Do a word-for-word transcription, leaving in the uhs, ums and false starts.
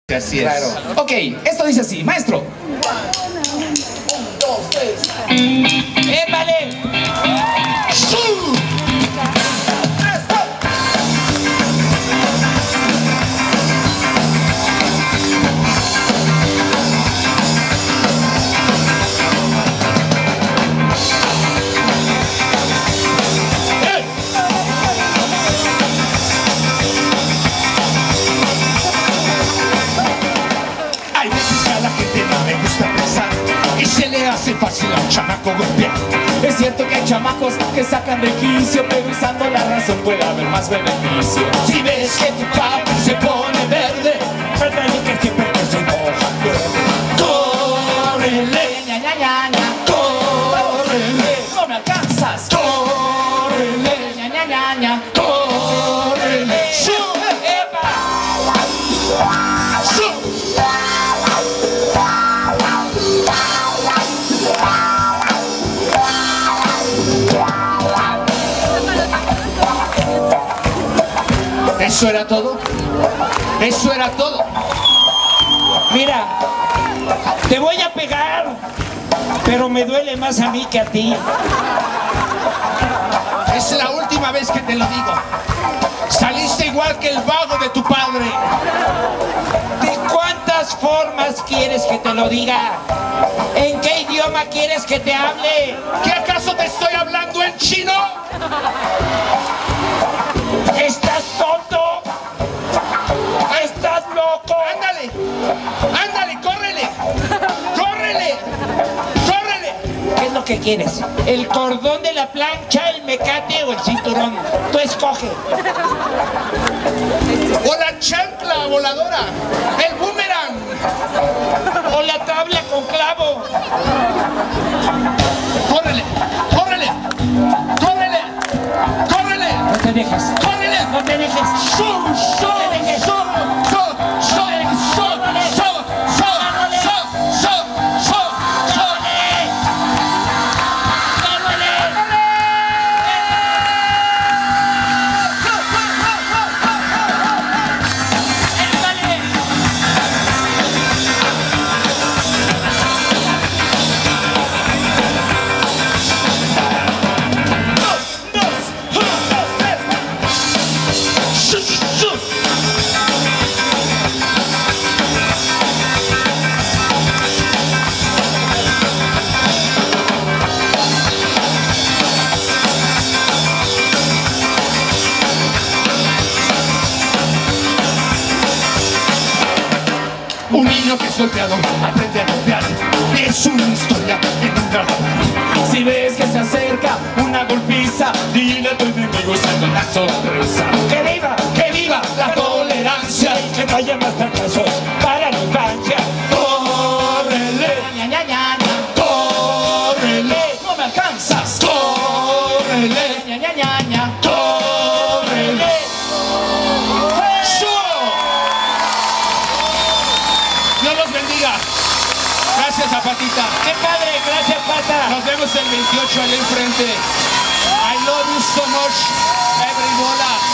Así es. Claro. Ok, esto dice así, maestro. Un, dos, tres. ¡Épale! ¡Shoo! Hay veces que a la gente no le gusta pensar y se le hace fácil a un chamaco golpear. Es cierto que hay chamacos que sacan de quicio, pero usando la razón puede haber más beneficio. Si ves que tu papi se pone verde, ándale que siempre te se enoja. ¡Córrele! ¡Ña, ña, ña, ña! ¡Córrele! ¡No me alcanzas! ¡Córrele! ¡Ña, ña, ña, ña! ¡Córrele! ¡Shoo! ¡Epa! ¡Shoo! ¿Eso era todo? ¿Eso era todo? Mira, te voy a pegar, pero me duele más a mí que a ti. Es la última vez que te lo digo. Saliste igual que el vago de tu padre. ¿De cuántas formas quieres que te lo diga? ¿En qué idioma quieres que te hable? ¿Qué acaso te estoy hablando en chino? ¿Estás tonto? ¿Estás loco? ¡Ándale! ¡Ándale! ¡Córrele! ¡Córrele! ¡Córrele! ¿Qué es lo que quieres? ¿El cordón de la plancha, el mecate o el cinturón? Tú escoge. ¡O la chancla voladora! ¡El boomerang! O la tabla con clavo. ¡Córrele! ¡Córrele! ¡Córrele! ¡Córrele! No te dejes. ¡Córrele! No te dejes. ¡Shoo! ¡Shoo! ¡Shoo! ¡Shoo! ¡Shoo! ¡Shoo! ¡Shoo! ¡Shoo! ¡Shoo! ¡Shoo! ¡Shoo! Un niño que es golpeado aprende a golpear. Es una historia en un drama. Si ves que se acerca una golpiza, dile a tu enemigo usando una sonrisa. ¡Que viva! ¡Que viva la tolerancia! ¡Que vaya más fracasos para la infancia! ¡Córrele! ¡Ña, ña, ña, ña! ¡Córrele! ¡No me alcanzas! ¡Córrele! ¡Ña, ña, ña, ña! ¡Córrele! Dios los bendiga. Gracias, Zapatita. ¡Qué padre! ¡Gracias, Pata! Nos vemos el veintiocho allá enfrente. I love you so much, every bola.